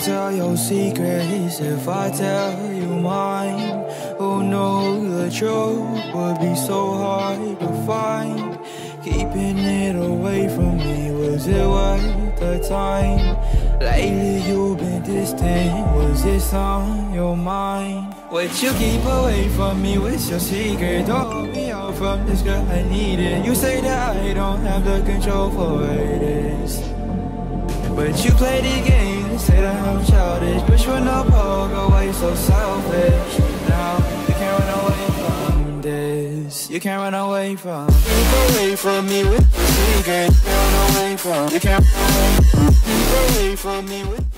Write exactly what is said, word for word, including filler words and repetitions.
tell your secrets if I tell you mine? Who knew the truth would be so hard to find? Keeping it away from me, was it worth the time? Lately you've been distant, was this on your mind? What you keep away from me, what's your secret? Don't hold me out from this girl, I need it. You say that I don't have the control for what it is, but you play the game, say that I'm childish. Push for no poke, why you so selfish? Now you can't run away from this. You can't run away from. Keep away from me with the secret. You can't run away from. You can't run away from. Keep away from me with.